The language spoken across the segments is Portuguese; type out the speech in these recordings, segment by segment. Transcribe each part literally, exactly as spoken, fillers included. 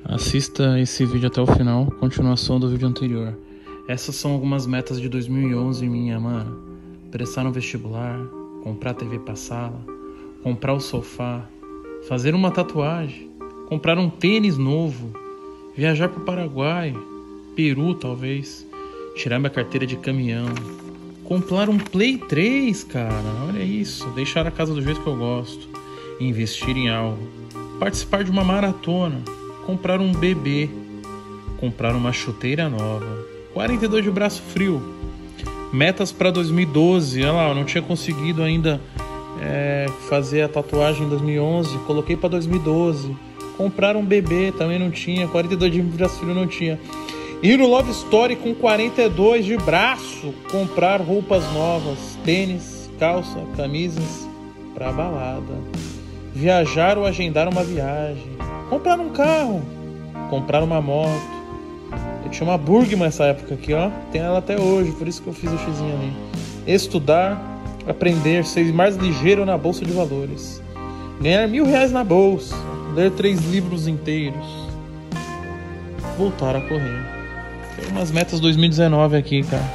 Assista esse vídeo até o final, continuação do vídeo anterior. Essas são algumas metas de dois mil e onze minha, mano. Prestar no vestibular, comprar T V pra sala, comprar o sofá, fazer uma tatuagem, comprar um tênis novo, viajar pro Paraguai, Peru talvez, tirar minha carteira de caminhão, comprar um Play três, cara, olha isso, deixar a casa do jeito que eu gosto, investir em algo, participar de uma maratona, comprar um bebê, comprar uma chuteira nova, quarenta e dois de braço frio, metas para dois mil e doze, olha lá, eu não tinha conseguido ainda é, fazer a tatuagem em dois mil e onze, coloquei para dois mil e doze, comprar um bebê, também não tinha, quarenta e dois de braço frio não tinha, ir no Love Story com quarenta e dois de braço, comprar roupas novas, tênis, calça, camisas para balada, viajar ou agendar uma viagem, comprar um carro, comprar uma moto. Eu tinha uma Burgman nessa época aqui, ó. Tem ela até hoje, por isso que eu fiz o xizinho ali. Estudar, aprender, ser mais ligeiro na bolsa de valores. Ganhar mil reais na bolsa. Ler três livros inteiros. Voltar a correr. Tem umas metas dois mil e dezenove aqui, cara.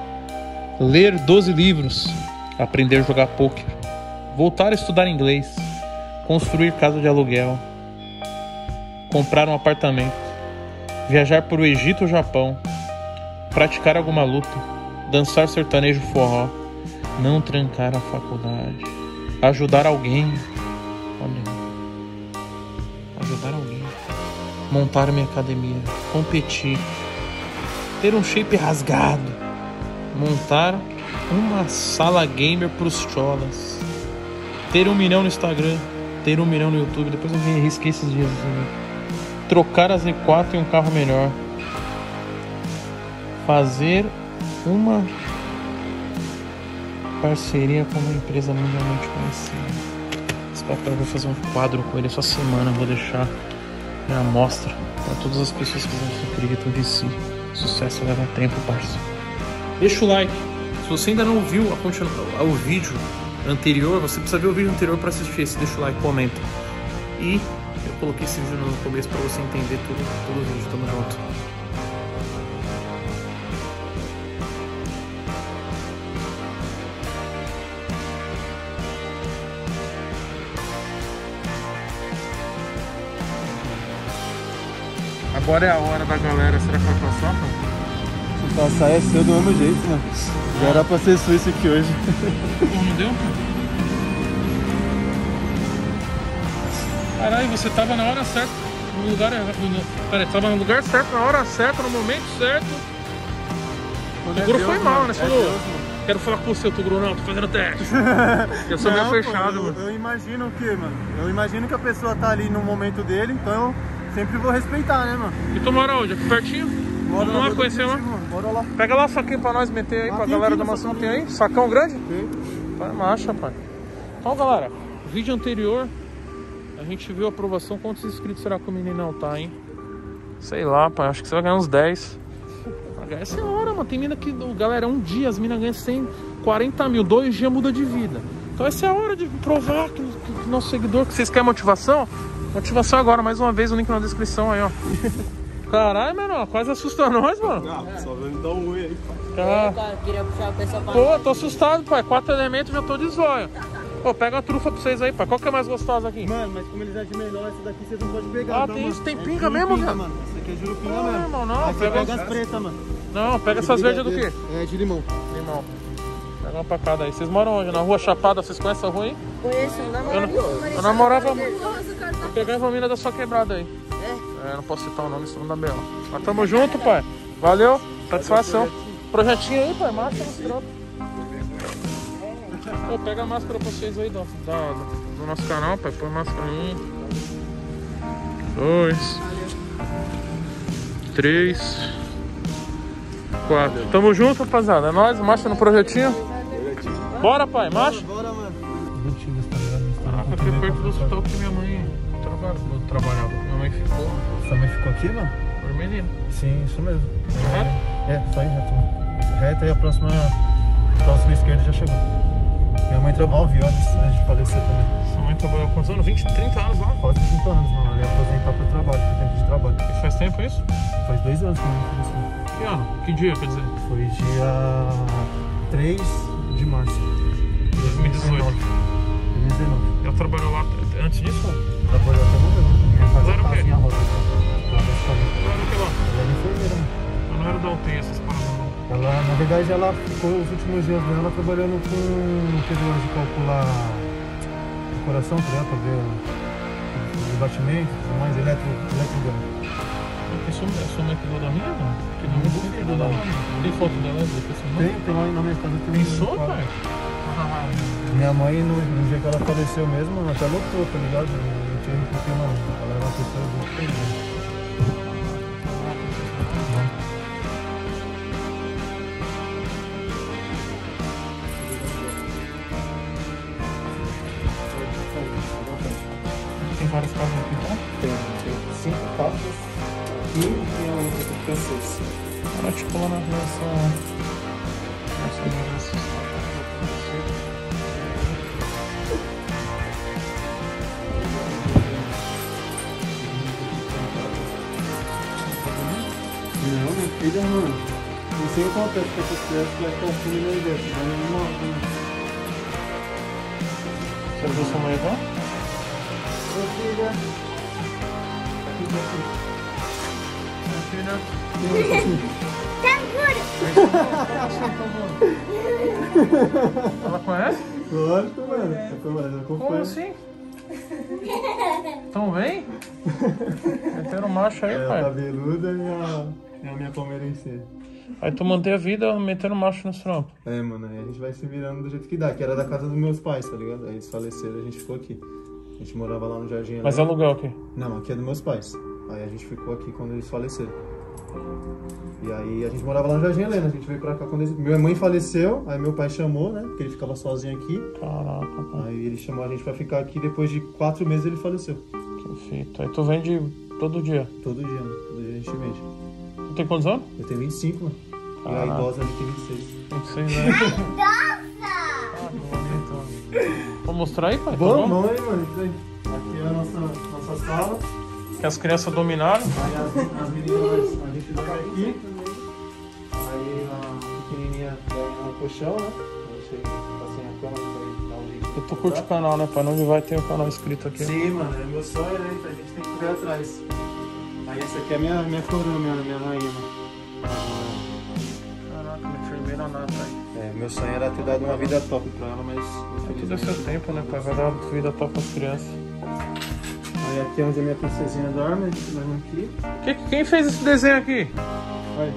Ler doze livros. Aprender a jogar pôquer. Voltar a estudar inglês. Construir casa de aluguel. Comprar um apartamento. Viajar para o Egito ou Japão. Praticar alguma luta. Dançar sertanejo forró. Não trancar a faculdade. Ajudar alguém. Olha. Ajudar alguém. Montar minha academia. Competir. Ter um shape rasgado. Montar uma sala gamer para os cholas. Ter um milhão no Instagram. Ter um milhão no YouTube. Depois eu risquei esses dias assim. Trocar a Z quatro em um carro melhor. Fazer uma parceria com uma empresa mundialmente conhecida. Esse papel eu vou fazer um quadro com ele essa semana. Vou deixar na amostra para todas as pessoas que não acreditam de si. Sucesso leva tempo, parceiro. Deixa o like. Se você ainda não viu a continu... o vídeo anterior, você precisa ver o vídeo anterior para assistir esse. Deixa o like, comenta. E eu coloquei esse vídeo no começo para você entender tudo, todo o vídeo. Tamo junto. Agora é a hora da galera. Será que vai passar, pô? Se passar é seu do mesmo jeito, mano. Já era pra ser suíço aqui hoje. Pô, não deu, pô? Caralho, você tava na hora certa, no lugar errado. Peraí, tava no lugar certo, na hora certa, no momento certo. O Toguro foi mal, né? Você falou, Deus, quero falar com você, Toguro, não, tô fazendo teste. Eu sou meio fechado, mano. Eu imagino o que, mano? Eu imagino que a pessoa tá ali no momento dele, então eu sempre vou respeitar, né, mano? E tu mora onde? Aqui pertinho? Mora Vamos lá conhecer lá? Bora lá. Pega lá o saquinho pra nós meter aí, ah, pra galera da mansão. Tem aí? Sacão grande? Tem. Vai, marcha, pai. Então, galera, vídeo anterior. A gente viu a aprovação. Quantos inscritos será que o meninão tá, hein? Sei lá, pai. Acho que você vai ganhar uns dez. Vai ganhar essa hora, mano. Tem mina que, galera, um dia as minas ganham cento e quarenta mil. Dois dias muda de vida. Então essa é a hora de provar que, que, que nosso seguidor, que vocês querem motivação. Motivação agora, mais uma vez, o link na descrição aí, ó. Caralho, menor, quase assusta nós, mano. Ah, só vai me dar um oi aí, pai. Ah. Cara, queria puxar o pessoal pra... Pô, tô assustado, pai. Quatro elementos, já tô de zóio. Pô, pega a trufa pra vocês aí, pai. Qual que é mais gostosa aqui? Mano, mas como eles é de menor, essa daqui vocês não podem pegar. Ah, não, tem mano. isso, tem é pinga mesmo, pinga, cara? Mano. Essa aqui é jurupinga Não, mesmo. irmão, não. Aí Pega, pega as pretas, mano. Não, pega essas verdes do quê? É de limão. Limão. Pega uma pra cada aí. Vocês moram onde? Na Rua Chapada? Vocês conhecem a rua aí? Conheço, eu namorava. Eu, eu namorava... Eu pegava a mina da sua quebrada aí. É? É, não posso citar o nome, senão dá B O. Mas tamo junto, pai. Valeu. Satisfação. Projetinho aí, pai. Máscara nos trampos. Pô, pega a máscara pra vocês aí do, da, do nosso canal, pai. Põe máscara um. Dois. Três. Quatro. Tamo junto, rapaziada. É nóis. Marcha no projetinho. Bora, pai. Marcha. Bora, mano. Ah, aqui perto do hospital que minha mãe trabalhava. Minha mãe ficou. Sua mãe ficou aqui, mano? Vermelhinho. Sim, isso mesmo. Reto? É, só ir reto, mano. Reto e a próxima, a próxima esquerda já chegou. Minha mãe trabalhava antes, né, de falecer também. Sua mãe trabalhou quantos anos? vinte, trinta anos lá? Quase trinta anos, não. Ele ia aposentar por trabalho, por tempo de trabalho. E faz tempo isso? Faz dois anos que eu não fiz isso. Que ano? Que dia, quer dizer? Foi dia três de março. dois mil e dezoito. dois mil e dezenove. Ela trabalhou lá antes disso? Trabalhou até morrer. Minha casa Ela era o quê? em roda. Ela Ela era o que lá? era enfermeira, né? Ela não era da U T I, essas paradas não. Ela, na verdade, ela ficou os últimos dias dela trabalhando com aquele de calcular o coração, tá ligado? Pra ver os batimentos, tudo mais, eletro, eletrograma. Isso é sua mãe cuidou da minha, não? Que não me cuidou da minha. Tem foto dela? Tem, tem lá na minha casa. Tem Pensou, um pai? Minha mãe, no, no dia que ela faleceu mesmo, ela até lotou, tá ligado? Não tinha porque não. Ela era uma pessoa muito feliz. Tem vários carros aqui, tá? Tem, tem cinco carros e tem um outro francês. Ela tipo lá na relação. Nossa, nossa. Não, minha filha, mano. Não sei o que acontece com essas crianças que vai ficar assim no meu dedo. Vai me morrer. Você viu sua mãe agora? Minha filha. Minha filha. Ela conhece? Lógico, mano. Eu Como acompanho. assim? Tão bem? Meteram macho aí, É, pai. a cabeluda e a, e a minha palmeirense. Aí tu mantém a vida metendo macho nos trampos. É, mano, aí a gente vai se virando do jeito que dá, que era da casa dos meus pais, tá ligado? Aí eles faleceram e a gente ficou aqui. A gente morava lá no Jardim Mas é Helena. aluguel aqui. Não, aqui é dos meus pais. Aí a gente ficou aqui quando eles faleceram. E aí a gente morava lá no Jardim Helena, a gente veio pra cá quando eles... Minha mãe faleceu, aí meu pai chamou, né? Porque ele ficava sozinho aqui. Caraca, pai. Aí ele chamou a gente pra ficar aqui, depois de quatro meses ele faleceu. Que fita. Aí tu vende todo dia. Todo dia, né? Todo dia a gente vende. Tu tem quantos anos? Eu tenho vinte e cinco, mano. E a Caraca. idosa ali tem vinte e seis. vinte e seis anos. Ah, que bonito. Vou mostrar aí, pai? Tá Vamos, bom? vamos aí, mano. Isso aí. Aqui é a nossa, nossa sala. Que as crianças dominaram. Aí as, as meninas, a gente dorme aqui. Aí a pequenininha dorme no colchão, né? A gente tá sem a cama, vai dar um jeito. E tu curte o canal, né, pai? Onde vai ter o canal inscrito aqui. Sim, mano, é meu sonho, né? Então a gente tem que correr atrás. Aí essa aqui é minha, minha coroa, minha, minha rainha, mano. Caraca, uma enfermeira nada, velho. É, meu sonho era ter dado uma vida top pra ela, mas... É tudo é seu tempo, né, pai? Vai dar vida top pras crianças. Aí aqui é onde a minha princesinha dorme, a gente dorme aqui. Que, quem fez esse desenho aqui? Vai,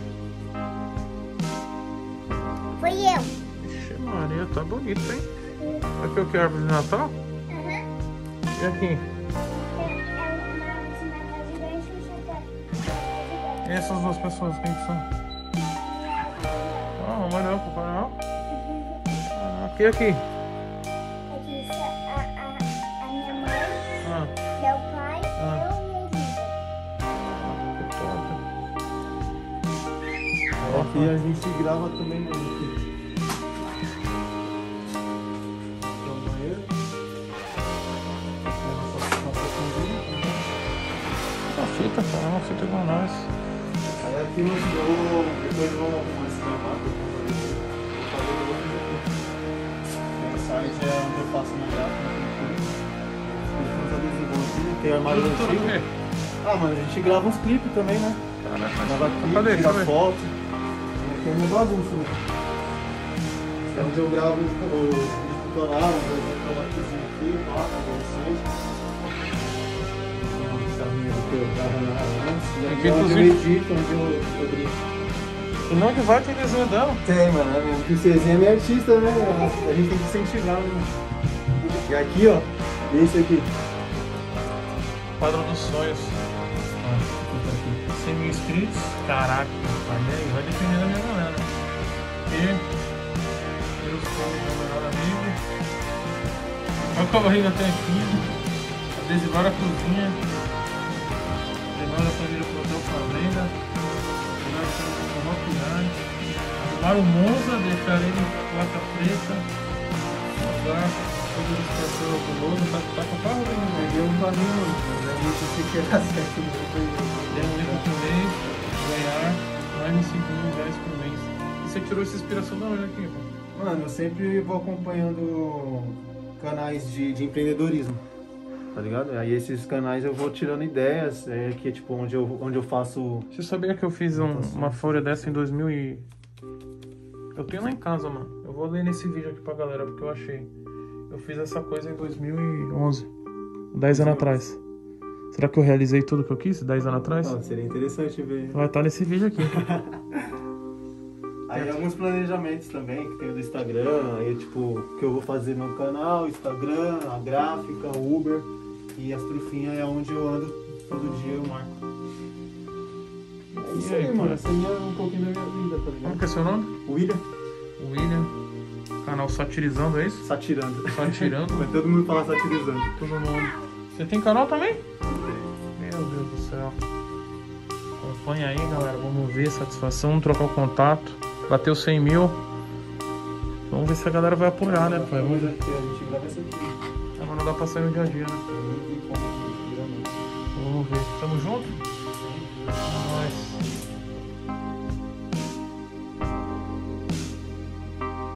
Foi eu. Ixi, Maria, tá bonito, hein? Aqui é o que? Árvore de Natal? E aqui? E essas duas pessoas, quem que são? Ah, vamos olhar pro canal. Aqui, aqui. Aqui está a, a, a minha mãe, Ah, meu pai, Ah. eu e meu irmão. que top. aqui a gente grava também mesmo aqui. Aqui é o banheiro. Aqui é a nossa, nossa cozinha. Uma fita, cara, uma fita igual nós. Aí aqui no show, depois vamos arrumar esse gramado. Vou fazer o outro aqui. Essa área já é onde eu faço minha gráfica. Tem uns adesivos aqui, tem armário Tudo, tudo o quê? antigo. Ah, mano, a gente grava uns clipes também, né? Caraca, Grava aqui, cadê? tira Cadê? foto. E aqui é minha bagunça, né? É onde eu gravo os vídeos tutoriais, eu vou aqui, lá, pra vocês. Que eu gravo na antes, e aqui é onde eu edito, onde eu, eu brinco. E não que vai ter desenho dela. Tem, mano, a minha princesinha é minha artista, né? A gente tem que incentivar, né? E aqui, ó, esse aqui. Quadro dos sonhos. cem mil inscritos. Caraca, pai, e aí? Vai depender da minha galera. E eu sou o meu melhor amigo. Olha que a barriga tem aqui. Adesivar a cozinha. Levar a família pro hotel Fazenda. Levar a família pro maquiagem. Arrumar o Monza, deixar ele em placa preta. Lugar. inspiração famoso, tá, tá com o carro, né? Peguei um caminho, mas aí eu pensei que era certo mesmo. Deu um litro por mês, ganhar mais de cinco mil reais por mês. E você tirou essa inspiração da onde aqui, pô? Mano, eu sempre vou acompanhando canais de, de empreendedorismo, tá ligado? Aí esses canais eu vou tirando ideias, é, que é tipo onde eu, onde eu faço... Você sabia que eu fiz um- uma folha dessa em dois mil e... Eu tenho lá em casa, mano. Eu vou ler nesse vídeo aqui pra galera, porque eu achei. Eu fiz essa coisa em dois mil e onze. dez anos atrás. Será que eu realizei tudo que eu quis dez anos atrás? Ah, seria interessante ver. Vai estar nesse vídeo aqui. Aí alguns planejamentos também, que tem o do Instagram, aí tipo, o que eu vou fazer no canal, Instagram, a gráfica, o Uber, e as trufinhas é onde eu ando todo dia, eu marco. É isso E aí, aí, mano, cara? essa aí é um pouquinho da minha vida, tá Como ligado? que é seu nome? William, William. Canal Satirizando, é isso? satirando. Satirando. Mas todo mundo fala satirizando. Todo mundo. Você tem canal também? Meu Deus do céu. Acompanha aí, galera. Vamos ver. Satisfação. Trocar o contato. Bateu cem mil. Vamos ver se a galera vai apoiar, né, pai? Vamos ver. A gente grava isso aqui. Ah, mas não dá pra sair no dia a dia, né? Vamos ver. Tamo junto?